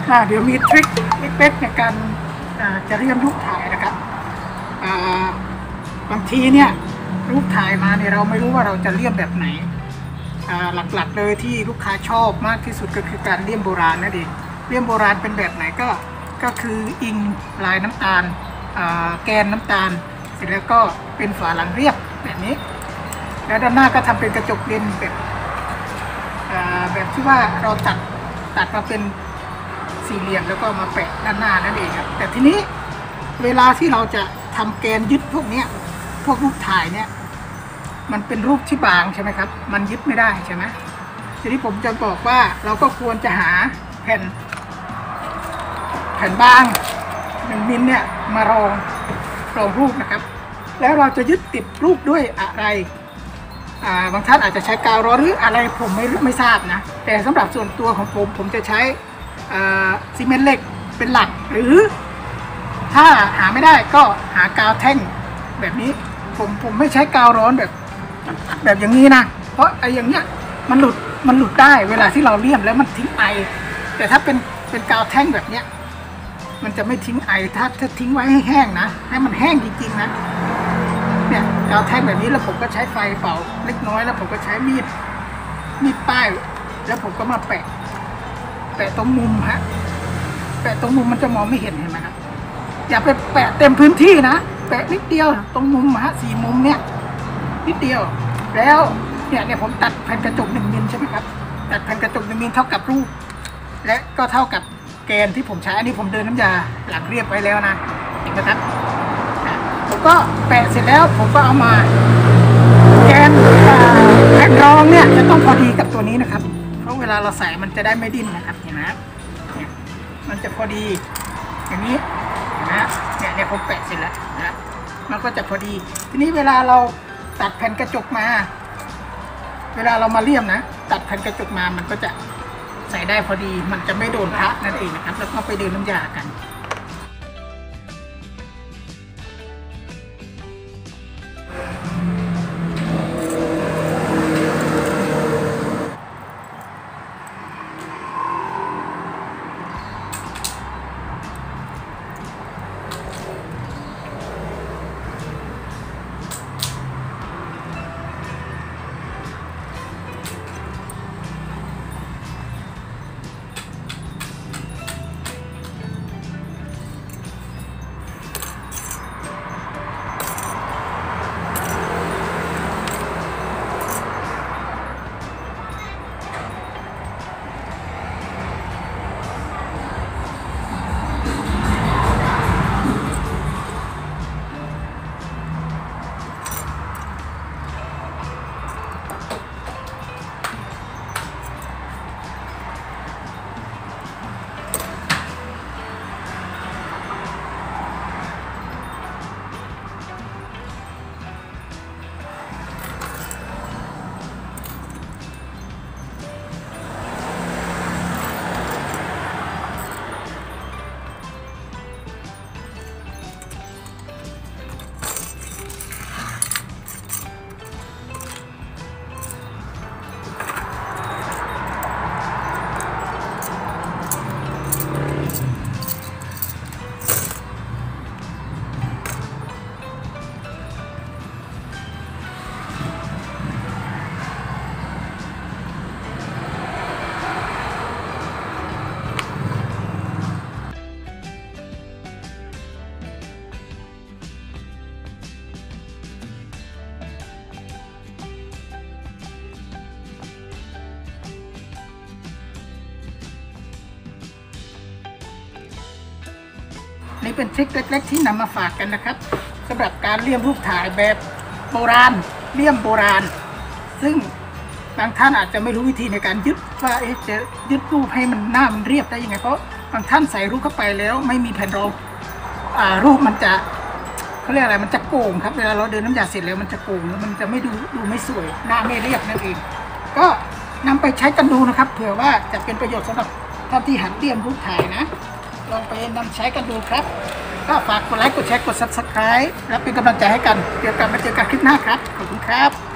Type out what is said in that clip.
เดี๋ยวมีทริคเล็กๆในการจะเรียมรูปถ่ายนะครับบางทีเนี่ยรูปถ่ายมาเนี่ยเราไม่รู้ว่าเราจะเลี่ยมแบบไหนหลักๆเลยที่ลูกค้าชอบมากที่สุดก็คือการเลี่ยมโบราณนั่นเองเลี่ยมโบราณเป็นแบบไหนก็คืออิงลายน้ำตาลแกนน้ำตาลเสร็จแล้วก็เป็นฝาหลังเรียบแบบนี้แล้วด้านหน้าก็ทำเป็นกระจกเลนส์แบบที่ว่าเราตัดมาเป็นสี่เหลี่ยมแล้วก็มาแปะด้านหน้านั่นเองครับแต่ทีนี้เวลาที่เราจะทำแกนยึดพวกรูปถ่ายเนี่ยมันเป็นรูปที่บางใช่ไหมครับมันยึดไม่ได้ใช่ไหมทีนี้ผมจะบอกว่าเราก็ควรจะหาแผ่นบาง1 มิลเนี่ยมารองรูปนะครับแล้วเราจะยึดติดรูปด้วยอะไรบางท่านอาจจะใช้กาวร้อนหรืออะไรผมไม่ทราบนะแต่สำหรับส่วนตัวของผมจะใช้ซีเมนต์เหล็กเป็นหลักหรือถ้าหาไม่ได้ก็หากาวแท่งแบบนี้ผมไม่ใช้กาวร้อนแบบอย่างนี้นะเพราะไอ้อย่างเนี้ยมันหลุดได้เวลาที่เราเลี่ยมแล้วมันทิ้งไอแต่ถ้าเป็นกาวแท่งแบบเนี้ยมันจะไม่ทิ้งไอถ้าทิ้งไว้ให้แห้งนะให้มันแห้งจริงๆนะเนี่ยกาวแท่งแบบนี้แล้วผมก็ใช้ไฟเป่าเล็กน้อยแล้วผมก็ใช้มีดป้ายแล้วผมก็มาแปะตรงมุมฮะแปะตรงมุมมันจะมองไม่เห็นเห็นไหมครับอย่าไปแปะเต็มพื้นที่นะแปะนิดเดียวตรงมุมฮะ4 มุมเนี่ยนิดเดียวแล้วเนี่ยผมตัดแผ่นกระจก1 มิลใช่ไหมครับตัดแผ่นกระจก1 มิลเท่ากับรูปและก็เท่ากับแกนที่ผมใช้อันนี้ผมเดินน้ำยาหลังเรียบไว้แล้วนะเห็นไหมครับผมก็แปะเสร็จแล้วผมก็เอามาแกนแผ่นรองเนี่ยจะต้องพอดีกับตัวนี้นะครับเพราะเวลาเราใส่มันจะได้ไม่ดิ้นนะครับเห็นไหมเนี่ยมันจะพอดีอย่างนี้นะเนี่ยผมแปะเสร็จแล้วนะมันก็จะพอดีทีนี้เวลาเราตัดแผ่นกระจกมาเวลาเรามาเลี่ยมนะตัดแผ่นกระจกมามันก็จะใส่ได้พอดีมันจะไม่โดนพระนั่นเองนะครับแล้วก็ไปเดินน้ำยากันนี่เป็นทริคเล็กๆที่นำมาฝากกันนะครับสำหรับการเลี่ยมรูปถ่ายแบบโบราณเลี่ยมโบราณซึ่งบางท่านอาจจะไม่รู้วิธีในการยึดว่าจะยึดรูปให้มันหน้ามันเรียบได้ยังไงเพราะบางท่านใส่รูปเข้าไปแล้วไม่มีแผ่นรองรูปมันจะเขาเรียกอะไรมันจะโก่งครับเวลาเราเดินน้ำยาเสร็จแล้วมันจะโก่งแล้วมันจะไม่ดูไม่สวยหน้าไม่เรียบนั่นเองก็นำไปใช้กันดูนะครับเผื่อว่าจะเป็นประโยชน์สำหรับท่านที่หัดเลี่ยมรูปถ่ายนะลองไปนำใช้กันดูครับก็ฝากกดไลค์กดแชร์กด Subscribe และเป็นกำลังใจให้กันเดี๋ยวกลับมาเจอกันคลิปหน้าครับขอบคุณครับ